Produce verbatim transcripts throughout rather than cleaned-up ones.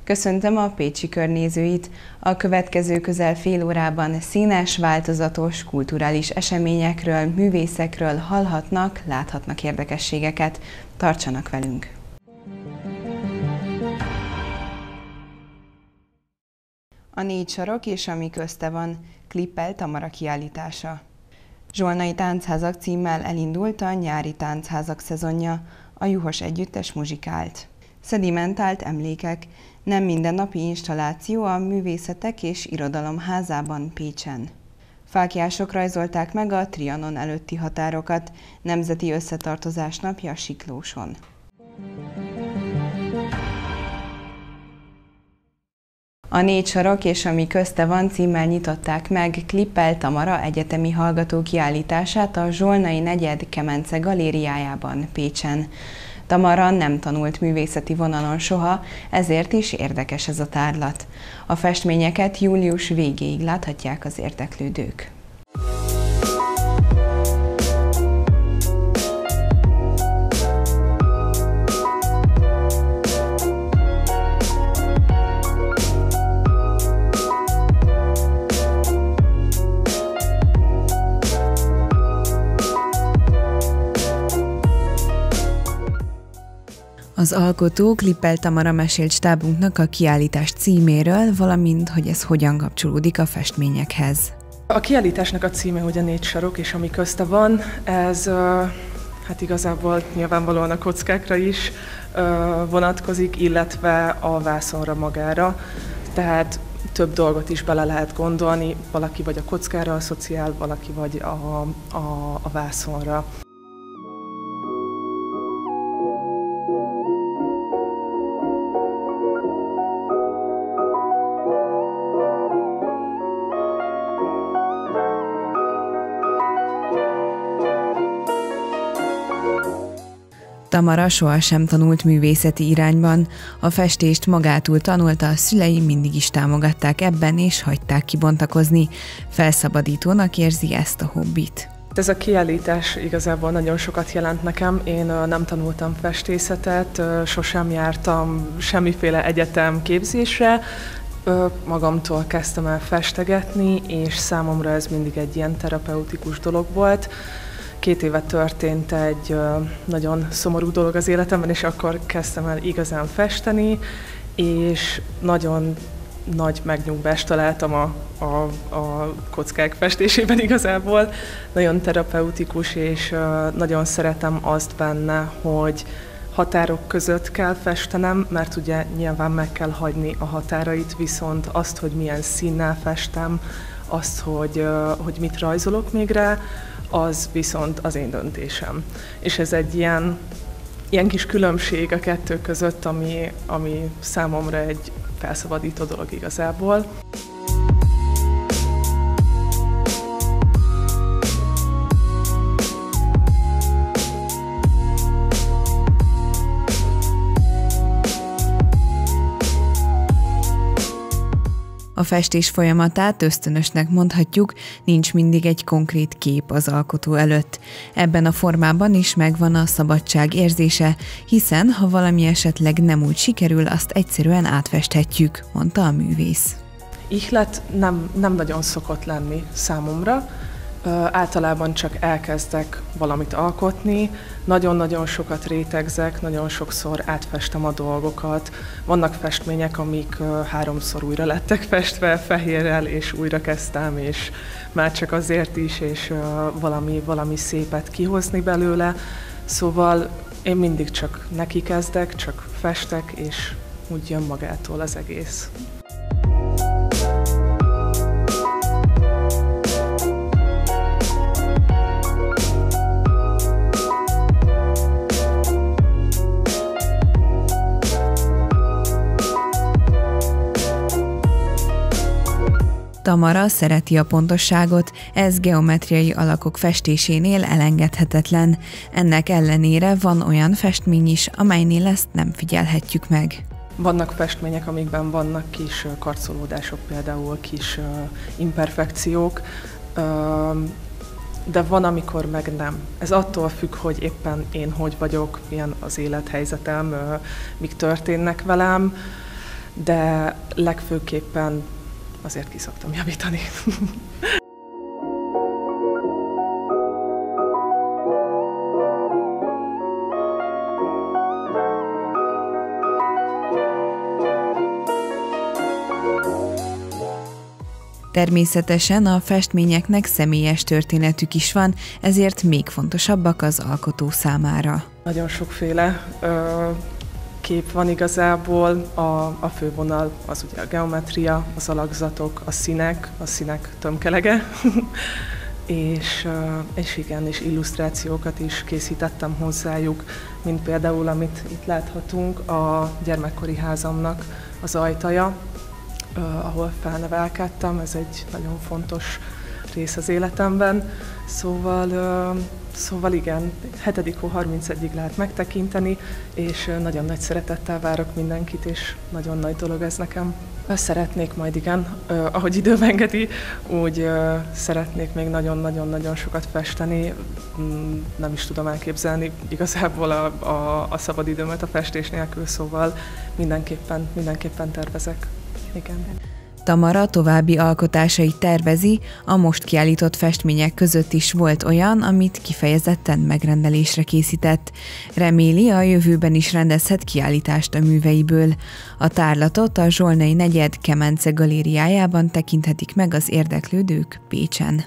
Köszöntöm a pécsi körnézőit! A következő közel fél órában színes, változatos, kulturális eseményekről, művészekről hallhatnak, láthatnak érdekességeket. Tartsanak velünk! A négy sarok és ami közte van, Klippel Tamara kiállítása. Zsolnai Táncházak címmel elindult a nyári táncházak szezonja, a Juhos Együttes muzsikált. Szedimentált emlékek, nem mindennapi installáció a Művészetek és Irodalom Házában Pécsen. Fáklyások rajzolták meg a Trianon előtti határokat, Nemzeti Összetartozás napja Siklóson. A négy sarok és ami közte van címmel nyitották meg Klippel Tamara egyetemi hallgató kiállítását a Zsolnai negyed Kemence galériájában Pécsen. Tamara nem tanult művészeti vonalon soha, ezért is érdekes ez a tárlat. A festményeket július végéig láthatják az érdeklődők. Az alkotó Klippel Tamara mesélt stábunknak a kiállítás címéről, valamint, hogy ez hogyan kapcsolódik a festményekhez. A kiállításnak a címe, hogy a négy sarok és ami közte van, ez hát igazából nyilvánvalóan a kockákra is vonatkozik, illetve a vászonra magára. Tehát több dolgot is bele lehet gondolni, valaki vagy a kockára asszociál, valaki vagy a, a, a vászonra. Tamara sohasem tanult művészeti irányban, a festést magától tanulta, a szülei mindig is támogatták ebben és hagyták kibontakozni. Felszabadítónak érzi ezt a hobbit. Ez a kiállítás igazából nagyon sokat jelent nekem. Én nem tanultam festészetet, sosem jártam semmiféle egyetem képzésre, magamtól kezdtem el festegetni, és számomra ez mindig egy ilyen terapeutikus dolog volt. Két éve történt egy nagyon szomorú dolog az életemben, és akkor kezdtem el igazán festeni, és nagyon nagy megnyugvást találtam a, a, a kockák festésében igazából. Nagyon terapeutikus, és nagyon szeretem azt benne, hogy határok között kell festenem, mert ugye nyilván meg kell hagyni a határait, viszont azt, hogy milyen színnel festem, azt, hogy, hogy mit rajzolok még rá, az viszont az én döntésem. És ez egy ilyen, ilyen kis különbség a kettő között, ami, ami számomra egy felszabadító dolog igazából. A festés folyamatát ösztönösnek mondhatjuk, nincs mindig egy konkrét kép az alkotó előtt. Ebben a formában is megvan a szabadság érzése, hiszen ha valami esetleg nem úgy sikerül, azt egyszerűen átfesthetjük, mondta a művész. Ihlet nem, nem nagyon szokott lenni számomra. Ö, általában csak elkezdek valamit alkotni, nagyon-nagyon sokat rétegzek, nagyon sokszor átfestem a dolgokat. Vannak festmények, amik ö, háromszor újra lettek festve fehérrel, és újra kezdtem, és már csak azért is, és ö, valami, valami szépet kihozni belőle. Szóval én mindig csak neki kezdek, csak festek, és úgy jön magától az egész. Tamara szereti a pontosságot, ez geometriai alakok festésénél elengedhetetlen. Ennek ellenére van olyan festmény is, amelynél ezt nem figyelhetjük meg. Vannak festmények, amikben vannak kis karcolódások, például kis imperfekciók, de van, amikor meg nem. Ez attól függ, hogy éppen én hogy vagyok, milyen az élethelyzetem, mik történnek velem. de legfőképpen azért ki szoktam javítani. Természetesen a festményeknek személyes történetük is van, ezért még fontosabbak az alkotó számára. Nagyon sokféle ö, kép van igazából, a, a fővonal az ugye a geometria, az alakzatok, a színek, a színek tömkelege, és, ö, és igen, és illusztrációkat is készítettem hozzájuk, mint például, amit itt láthatunk, a gyermekkori házamnak az ajtaja, Uh, ahol felnevelkedtem, ez egy nagyon fontos rész az életemben. Szóval, uh, szóval igen, hetedik hó harmincegyig lehet megtekinteni, és uh, nagyon nagy szeretettel várok mindenkit, és nagyon nagy dolog ez nekem. Szeretnék majd igen, uh, ahogy időm engedi, úgy uh, szeretnék még nagyon-nagyon-nagyon sokat festeni. Mm, nem is tudom elképzelni igazából a, a, a szabadidőmet a festés nélkül, szóval mindenképpen, mindenképpen tervezek. Igen. Tamara további alkotásait tervezi, a most kiállított festmények között is volt olyan, amit kifejezetten megrendelésre készített. Reméli, a jövőben is rendezhet kiállítást a műveiből. A tárlatot a Zsolnai negyed Kemence galériájában tekinthetik meg az érdeklődők Pécsen.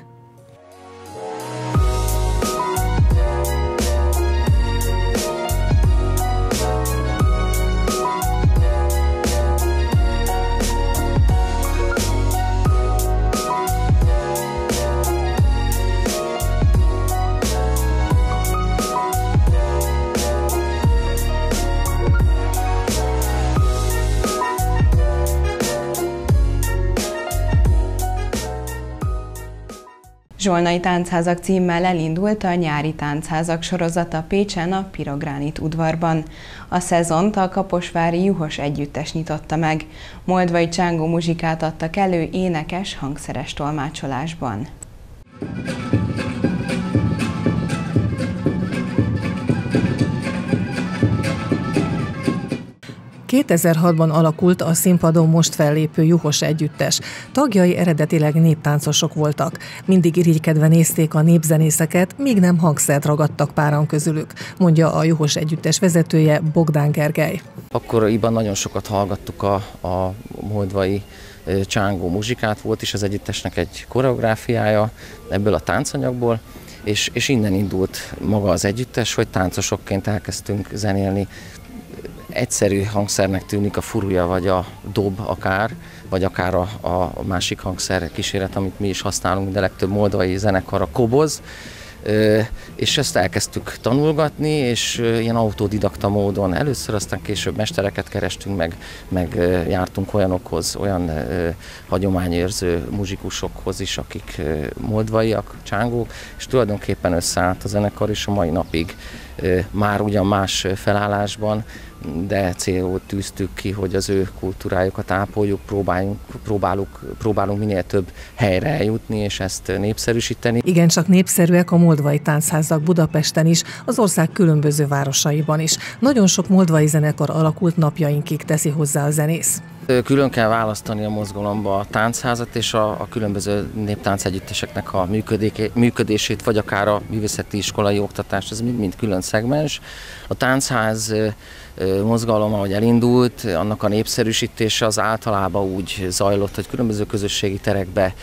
Zsolnai Táncházak címmel elindult a nyári táncházak sorozata Pécsen a Pirogránit udvarban. A szezont a kaposvári Juhos együttes nyitotta meg. Moldvai csángó muzsikát adtak elő énekes, hangszeres tolmácsolásban. kétezer-hatban alakult a színpadon most fellépő Juhos együttes. Tagjai eredetileg néptáncosok voltak. Mindig irigykedve nézték a népzenészeket, míg nem hangszert ragadtak páran közülük, mondja a Juhos együttes vezetője, Bogdán Gergely. Akkoriban nagyon sokat hallgattuk a, a moldvai csángó muzsikát, volt is az együttesnek egy koreográfiája ebből a táncanyagból, és, és innen indult maga az együttes, hogy táncosokként elkezdtünk zenélni. Egyszerű hangszernek tűnik a furúja, vagy a dob akár, vagy akár a, a másik hangszer kíséret, amit mi is használunk, de legtöbb moldvai zenekar a koboz, és ezt elkezdtük tanulgatni, és ilyen autodidakta módon először, aztán később mestereket kerestünk, meg, meg jártunk olyanokhoz, olyan hagyományérző muzsikusokhoz is, akik moldvaiak, csángók, és tulajdonképpen összeállt a zenekar, és a mai napig már ugyan más felállásban, de célul tűztük ki, hogy az ő kultúrájukat ápoljuk, próbáljunk, próbálunk, próbálunk minél több helyre eljutni, és ezt népszerűsíteni. Igen, csak népszerűek a moldvai táncházak Budapesten is, az ország különböző városaiban is. Nagyon sok moldvai zenekar alakult, napjainkig, teszi hozzá a zenész. Külön kell választani a mozgalomba a táncházat és a, a különböző néptáncegyütteseknek a működését, vagy akár a művészeti iskolai oktatást, ez mind-mind külön szegmens. A táncház mozgalom, ahogy elindult, annak a népszerűsítése az általában úgy zajlott, hogy különböző közösségi terekbe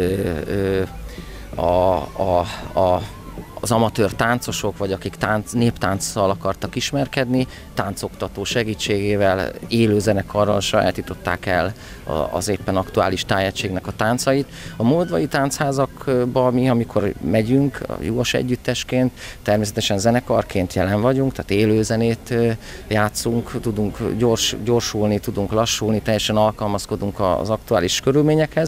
a, a, a az amatőr táncosok, vagy akik tánc, néptánccal akartak ismerkedni, táncoktató segítségével, élő zenekarral sajátították el az éppen aktuális tájegységnek a táncait. A moldvai táncházakban mi, amikor megyünk, a Juhos együttesként, természetesen zenekarként jelen vagyunk, tehát élő zenét játszunk, tudunk gyors, gyorsulni, tudunk lassulni, teljesen alkalmazkodunk az aktuális körülményekhez.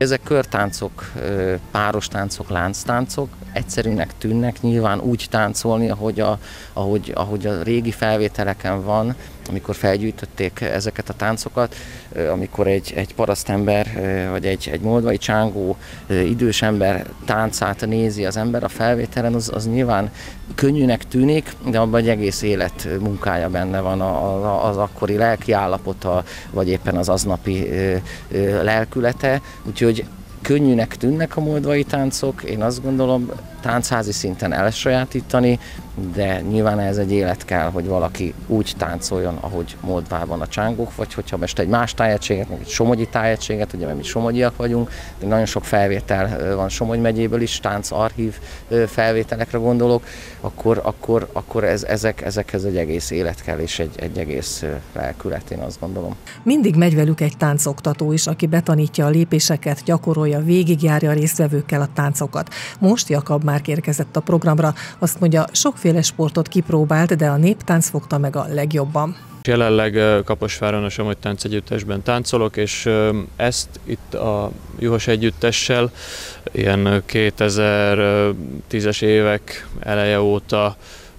Ezek körtáncok, páros táncok, lánctáncok, egyszerűnek tűnnek, nyilván úgy táncolni, ahogy a, ahogy, ahogy a régi felvételeken van, amikor felgyűjtötték ezeket a táncokat, amikor egy, egy parasztember, vagy egy, egy moldvai csángó idős ember táncát nézi az ember a felvételen, az, az nyilván könnyűnek tűnik, de abban egy egész élet munkája benne van, az akkori lelki állapota, vagy éppen az aznapi lelkülete, úgyhogy könnyűnek tűnnek a moldvai táncok, én azt gondolom tánchazi szinten elsajátítani, de nyilván ez egy élet kell, hogy valaki úgy táncoljon, ahogy Moldvában a csángók, vagy hogyha most egy más tájegységet, egy somogyi tájegységet, ugye mert mi somogyiak vagyunk, de nagyon sok felvétel van Somogy megyéből is, táncarchív felvételekre gondolok, akkor, akkor, akkor ez, ezek, ezekhez egy egész élet kell, és egy, egy egész lelkület, én azt gondolom. Mindig megy velük egy táncoktató is, aki betanítja a lépéseket, gyakorolja, végigjárja a résztvevőkkel a táncokat. Most Jakab Márk érkezett a programra, azt mondja, sokféle sportot kipróbált, de a néptánc fogta meg a legjobban. Jelenleg Kaposváron a Somogy Táncegyüttesben táncolok, és ezt itt a Juhos Együttessel ilyen kétezer-tízes évek eleje óta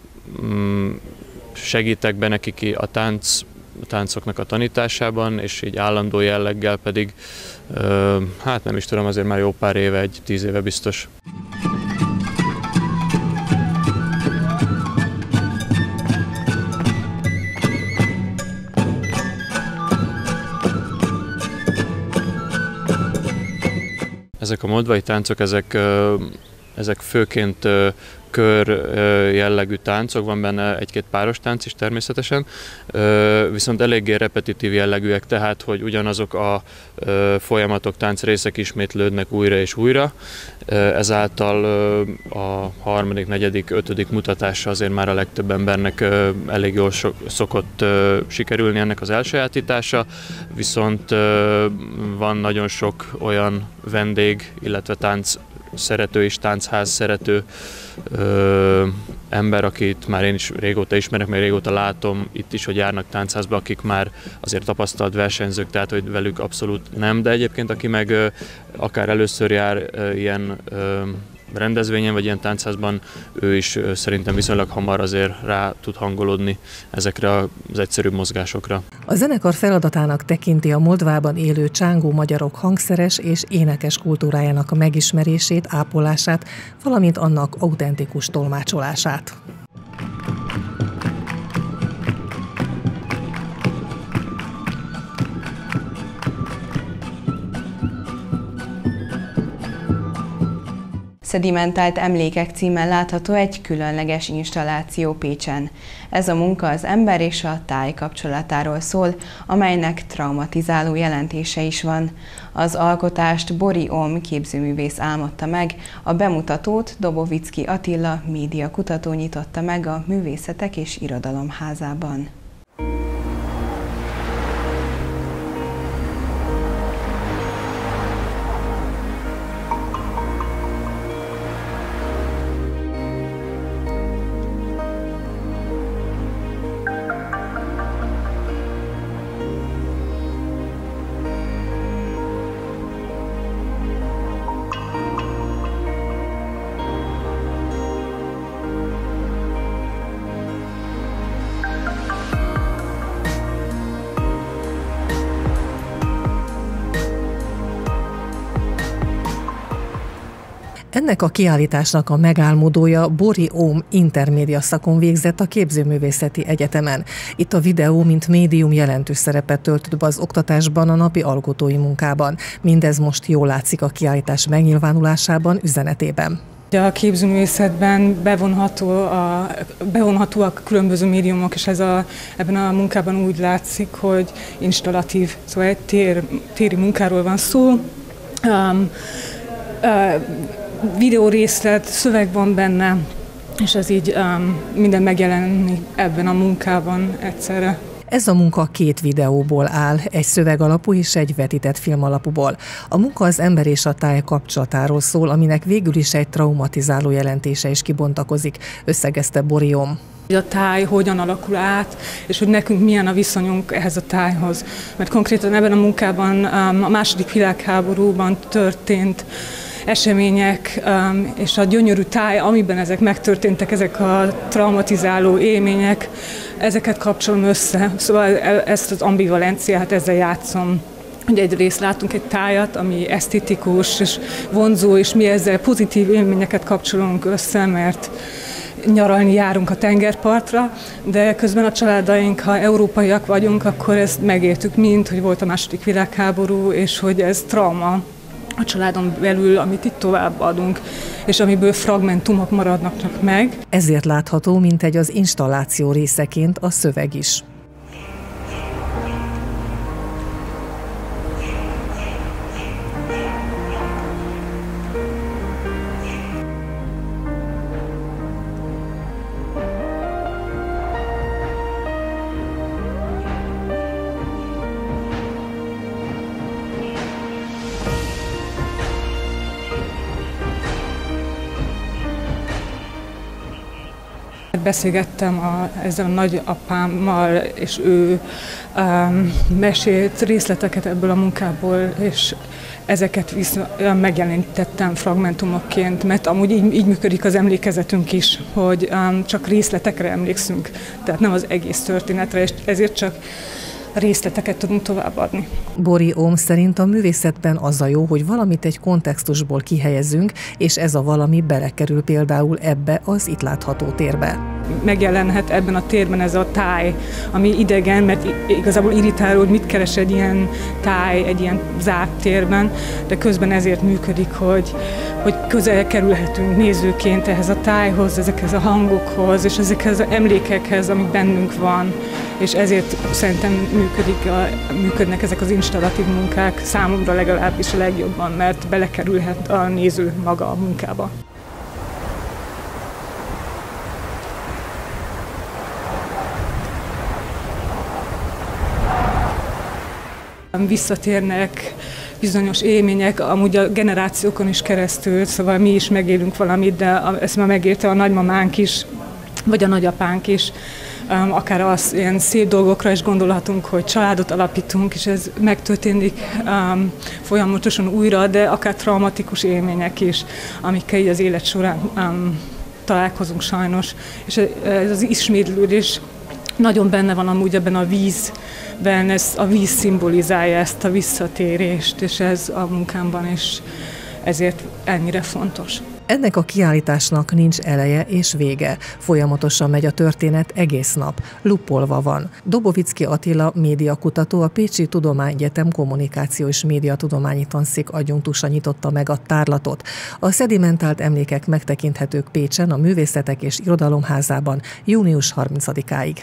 segítek be nekik a tánc, a táncoknak a tanításában, és így állandó jelleggel pedig, hát nem is tudom, azért már jó pár éve, egy tíz éve biztos. Ezek a moldvai táncok, ezek, ezek főként kör jellegű táncok, van benne egy-két páros tánc is természetesen, viszont eléggé repetitív jellegűek, tehát hogy ugyanazok a folyamatok, táncrészek ismétlődnek újra és újra, ezáltal a harmadik, negyedik, ötödik mutatásra azért már a legtöbb embernek elég jól szokott sikerülni ennek az elsajátítása, viszont van nagyon sok olyan vendég, illetve tánc szerető és táncház szerető ö, ember, akit már én is régóta ismerek, meg régóta látom itt is, hogy járnak táncházba, akik már azért tapasztalt versenyzők, tehát hogy velük abszolút nem, de egyébként aki meg ö, akár először jár ö, ilyen ö, rendezvényen, vagy ilyen táncházban, ő is ö, szerintem viszonylag hamar azért rá tud hangolódni ezekre az egyszerűbb mozgásokra. A zenekar feladatának tekinti a Moldvában élő csángó magyarok hangszeres és énekes kultúrájának a megismerését, ápolását, valamint annak autentikus tolmácsolását. Szedimentált emlékek címmel látható egy különleges installáció Pécsen. Ez a munka az ember és a táj kapcsolatáról szól, amelynek traumatizáló jelentése is van. Az alkotást Bori Om képzőművész álmodta meg, a bemutatót Dobovicki Attila médiakutató nyitotta meg a Művészetek és Irodalom Házában. Ennek a kiállításnak a megálmodója Bori Om intermédia szakon végzett a Képzőművészeti Egyetemen. Itt a videó, mint médium jelentős szerepet töltött be az oktatásban, a napi alkotói munkában. Mindez most jól látszik a kiállítás megnyilvánulásában, üzenetében. A képzőművészetben bevonható a, bevonhatóak különböző médiumok, és ez a, ebben a munkában úgy látszik, hogy installatív, szóval egy tér, téri munkáról van szó. Um, uh, videórészlet, szöveg van benne, és ez így um, minden megjelenik ebben a munkában egyszerre. Ez a munka két videóból áll, egy szöveg alapú és egy vetített film alapúból. A munka az ember és a táj kapcsolatáról szól, aminek végül is egy traumatizáló jelentése is kibontakozik, összegezte Bori Om. a táj hogyan alakul át, és hogy nekünk milyen a viszonyunk ehhez a tájhoz. Mert konkrétan ebben a munkában a második világháborúban történt események és a gyönyörű táj, amiben ezek megtörténtek, ezek a traumatizáló élmények, ezeket kapcsolom össze. Szóval ezt az ambivalenciát ezzel játszom. Hogy egyrészt látunk egy tájat, ami esztétikus és vonzó, és mi ezzel pozitív élményeket kapcsolunk össze, mert nyaralni járunk a tengerpartra, de közben a családaink, ha európaiak vagyunk, akkor ezt megértük mind, hogy volt a második világháború, és hogy ez trauma a családon belül, amit itt továbbadunk, és amiből fragmentumok maradnak meg. Ezért látható, mint egy az installáció részeként a szöveg is. Beszélgettem a, ezzel a nagyapámmal, és ő um, mesélt részleteket ebből a munkából, és ezeket vissza, megjelenítettem fragmentumokként, mert amúgy így, így működik az emlékezetünk is, hogy um, csak részletekre emlékszünk, tehát nem az egész történetre, és ezért csak részleteket tudunk továbbadni. Bori Ohm szerint a művészetben az a jó, hogy valamit egy kontextusból kihelyezünk, és ez a valami belekerül például ebbe az itt látható térbe. Megjelenhet ebben a térben ez a táj, ami idegen, mert igazából irritáló, hogy mit keres egy ilyen táj, egy ilyen zárt térben, de közben ezért működik, hogy, hogy közel kerülhetünk nézőként ehhez a tájhoz, ezekhez a hangokhoz, és ezekhez az emlékekhez, amik bennünk van, és ezért szerintem működik a, működnek ezek az installatív munkák, számomra legalábbis a legjobban, mert belekerülhet a néző maga a munkába. Visszatérnek bizonyos élmények, amúgy a generációkon is keresztül, szóval mi is megélünk valamit, de ezt már megérte a nagymamánk is, vagy a nagyapánk is. Akár az ilyen szép dolgokra is gondolhatunk, hogy családot alapítunk, és ez megtörténik um, folyamatosan újra, de akár traumatikus élmények is, amikkel így az élet során um, találkozunk sajnos. És ez az ismétlődés nagyon benne van amúgy ebben a vízben, ez, a víz szimbolizálja ezt a visszatérést, és ez a munkámban is ezért ennyire fontos. Ennek a kiállításnak nincs eleje és vége. Folyamatosan megy a történet egész nap. Luppolva van. Dobovicki Attila médiakutató, a Pécsi Tudományegyetem kommunikáció és médiatudományi tanszék adjunktusa nyitotta meg a tárlatot. A szedimentált emlékek megtekinthetők Pécsen, a Művészetek és Irodalomházában június harmincadikáig.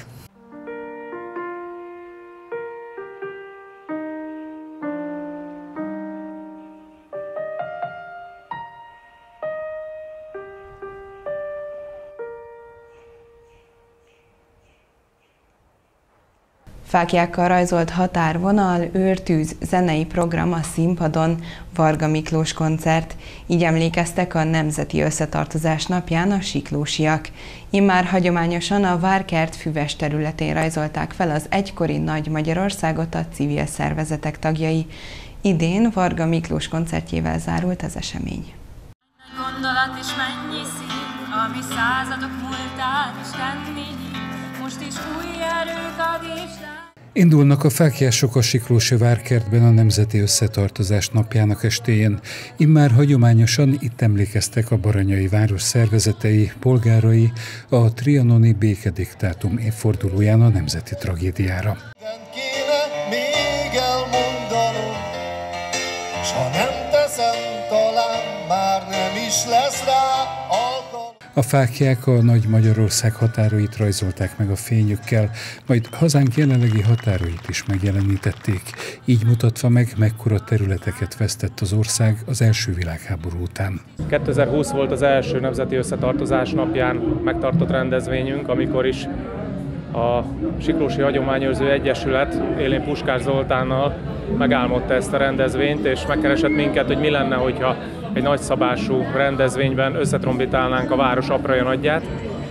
Fáklyákkal rajzolt határvonal, őrtűz, zenei program a színpadon, Varga Miklós koncert. Így emlékeztek a Nemzeti Összetartozás napján a siklósiak. Immár hagyományosan a Várkert füves területén rajzolták fel az egykori Nagy Magyarországot a civil szervezetek tagjai. Idén Varga Miklós koncertjével zárult az esemény. Gondolat és mennyi szín, ami századok múltán is tenni, most is új erők ad és rá. Indulnak a fáklyások a Siklósi Várkertben a Nemzeti Összetartozás napjának estéjén. Immár hagyományosan itt emlékeztek a baranyai város szervezetei, polgárai a trianoni békediktátum évfordulóján a nemzeti tragédiára. Kéne még elmondanom, s ha nem teszem, talán már nem is lesz rá alkalom. A fáklyák a Nagy Magyarország határait rajzolták meg a fényükkel, majd hazánk jelenlegi határait is megjelenítették, így mutatva meg, mekkora területeket vesztett az ország az első világháború után. kétezer-húsz volt az első Nemzeti Összetartozás napján megtartott rendezvényünk, amikor is a Siklósi Hagyományőrző Egyesület élén Puskás Zoltánnal megálmodta ezt a rendezvényt, és megkeresett minket, hogy mi lenne, hogyha egy nagyszabású rendezvényben összetrombitálnánk a város aprai nagyját.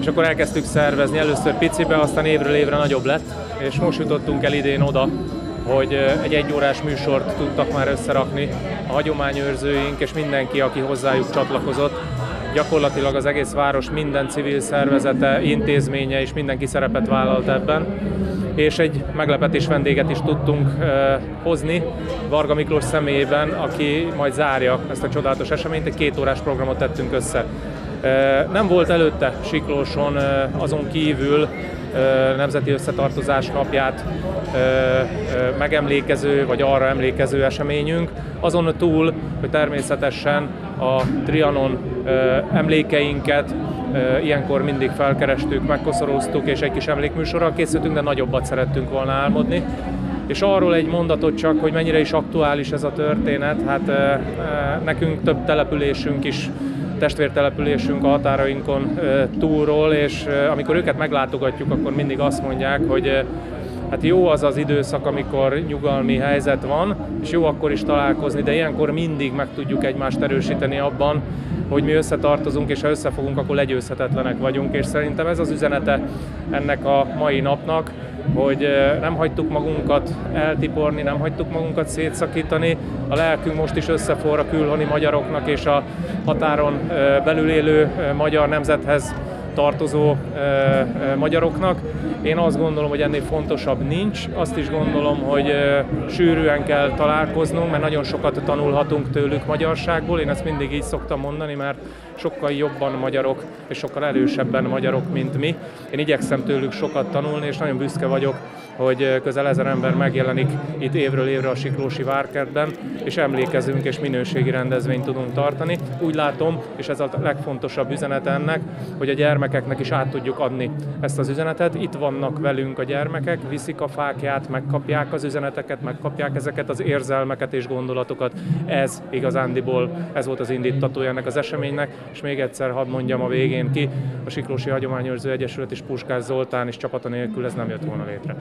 és akkor elkezdtük szervezni, először picibe, aztán évről évre nagyobb lett, és most jutottunk el idén oda, hogy egy egyórás műsort tudtak már összerakni a hagyományőrzőink, és mindenki, aki hozzájuk csatlakozott. Gyakorlatilag az egész város minden civil szervezete, intézménye és mindenki szerepet vállalt ebben. És egy meglepetés vendéget is tudtunk uh, hozni Varga Miklós személyében, aki majd zárja ezt a csodálatos eseményt, egy kétórás programot tettünk össze. Uh, nem volt előtte Siklóson uh, azon kívül uh, Nemzeti Összetartozás napját uh, uh, megemlékező, vagy arra emlékező eseményünk, azon túl, hogy természetesen a Trianon uh, emlékeinket uh, ilyenkor mindig felkerestük, megkoszoroztuk, és egy kis emlékműsorral készültünk, de nagyobbat szerettünk volna álmodni. És arról egy mondatot csak, hogy mennyire is aktuális ez a történet, hát uh, uh, nekünk több településünk is, testvértelepülésünk a határainkon uh, túlról, és uh, amikor őket meglátogatjuk, akkor mindig azt mondják, hogy uh, hát jó az az időszak, amikor nyugalmi helyzet van, és jó akkor is találkozni, de ilyenkor mindig meg tudjuk egymást erősíteni abban, hogy mi összetartozunk, és ha összefogunk, akkor legyőzhetetlenek vagyunk, és szerintem ez az üzenete ennek a mai napnak, hogy nem hagytuk magunkat eltiporni, nem hagytuk magunkat szétszakítani, a lelkünk most is összeforr a külhoni magyaroknak és a határon belül élő magyar nemzethez tartozó magyaroknak. Én azt gondolom, hogy ennél fontosabb nincs. Azt is gondolom, hogy sűrűen kell találkoznunk, mert nagyon sokat tanulhatunk tőlük magyarságból. Én ezt mindig így szoktam mondani, mert sokkal jobban magyarok és sokkal erősebben magyarok, mint mi. Én igyekszem tőlük sokat tanulni, és nagyon büszke vagyok, hogy közel ezer ember megjelenik itt évről évre a Siklósi Várkertben, és emlékezünk és minőségi rendezvényt tudunk tartani. Úgy látom, és ez a legfontosabb üzenet ennek, hogy a gyermekeknek is át tudjuk adni ezt az üzenetet. Itt vannak velünk a gyermekek, viszik a fákját, megkapják az üzeneteket, megkapják ezeket az érzelmeket és gondolatokat. Ez igazándiból, ez volt az indítatója ennek az eseménynek, és még egyszer hadd mondjam a végén ki, a Siklósi Hagyományőrző Egyesület és Puskás Zoltán és csapata nélkül ez nem jött volna létre.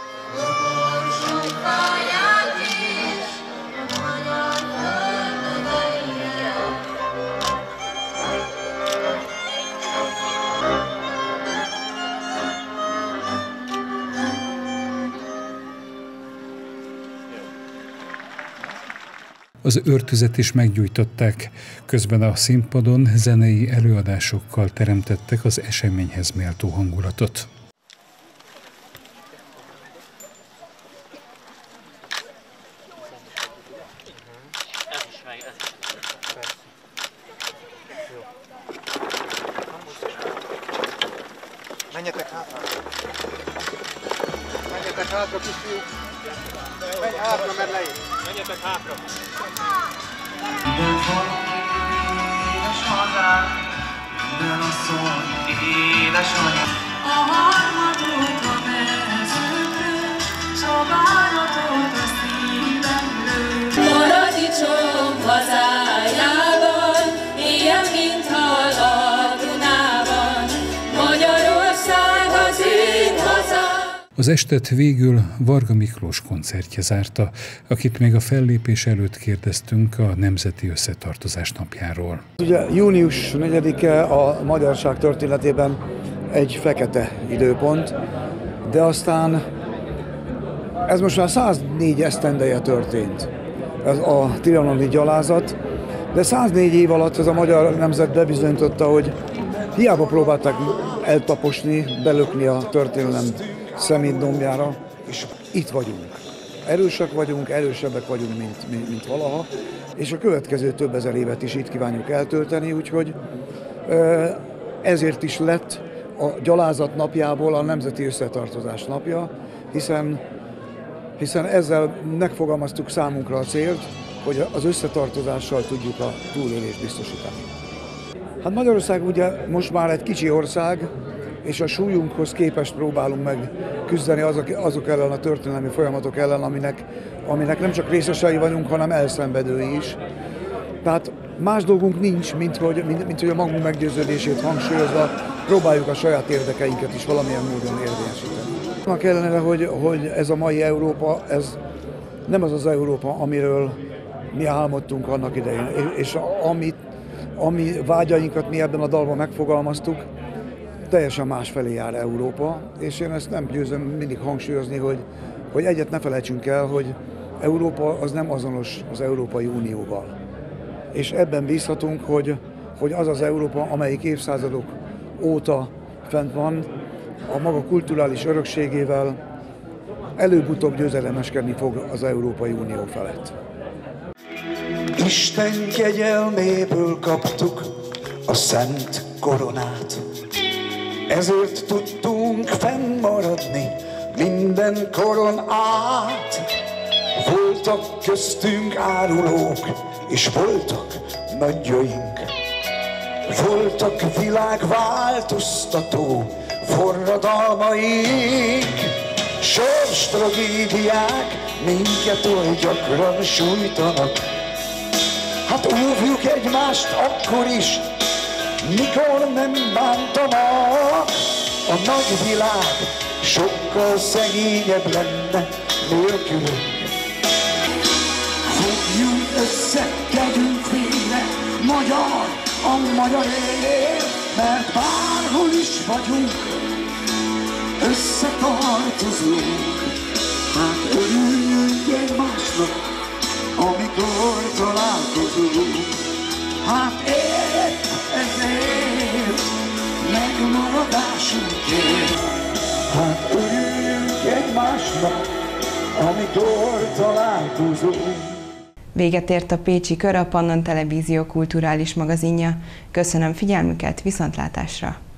Az őrtüzet is meggyújtották, közben a színpadon zenei előadásokkal teremtettek az eseményhez méltó hangulatot. Menjetek hátra! Menjetek hátra, kisfiúk! Menj hátra, mert leír! Menjetek hátra! Minden valami édes hazám, minden asszony édesanyja. A harmadot a mezőkről, s a bánatot a szívemről. Paradicsom hazájában, ilyen, mint hal a Dunában, Magyarország az én hazám. Az estet végül Varga Miklós koncertje zárta, akit még a fellépés előtt kérdeztünk a Nemzeti Összetartozás napjáról. Ugye június negyedike a magyarság történetében egy fekete időpont, de aztán ez most már száznégy esztendeje történt, ez a trianoni gyalázat, de száznégy év alatt ez a magyar nemzet bebizonyította, hogy hiába próbálták eltaposni, belökni a történelem szemétdombjára, és itt vagyunk. Erősek vagyunk, erősebbek vagyunk, mint, mint, mint valaha, és a következő több ezer évet is itt kívánjuk eltölteni, úgyhogy ezért is lett a gyalázat napjából a Nemzeti Összetartozás napja, hiszen, hiszen ezzel megfogalmaztuk számunkra a célt, hogy az összetartozással tudjuk a túlélést biztosítani. Hát Magyarország ugye most már egy kicsi ország, és a súlyunkhoz képest próbálunk meg küzdeni azok, azok ellen a történelmi folyamatok ellen, aminek, aminek nem csak részesei vagyunk, hanem elszenvedői is. Tehát más dolgunk nincs, mint hogy, mint, mint hogy a magunk meggyőződését hangsúlyozva próbáljuk a saját érdekeinket is valamilyen módon érvényesíteni. Annak ellenére, hogy, hogy ez a mai Európa, ez nem az az Európa, amiről mi álmodtunk annak idején, és amit, ami vágyainkat mi ebben a dalban megfogalmaztuk, teljesen más felé jár Európa, és én ezt nem győzöm mindig hangsúlyozni, hogy, hogy egyet ne felejtsünk el, hogy Európa az nem azonos az Európai Unióval. És ebben bízhatunk, hogy, hogy az az Európa, amelyik évszázadok óta fent van, a maga kulturális örökségével előbb-utóbb győzelemeskedni fog az Európai Unió felett. Isten kegyelméből kaptuk a szent koronát, ezért tudtunk fennmaradni minden koron át. Voltak köztünk árulók, és voltak nagyjaink, voltak világváltoztató forradalmaink. Sors tragédiák minket oly gyakran sújtanak, hát óvjuk egymást akkor is, mikor nem bántanak. A nagy világ sokkal szegényebb lenne nélkülünk. Fogjunk össze, tegyünk félre, magyar a magyarért, mert bárhol is vagyunk, összetartozunk. Hát örüljünk egymásnak, amikor találkozunk. Hát épp ezért megmaradásunkért. Hát örüljünk egymásnak, amikor találkozunk. Véget ért a Pécsi Kör, a Pannon Televízió kulturális magazinja. Köszönöm figyelmüket, viszontlátásra!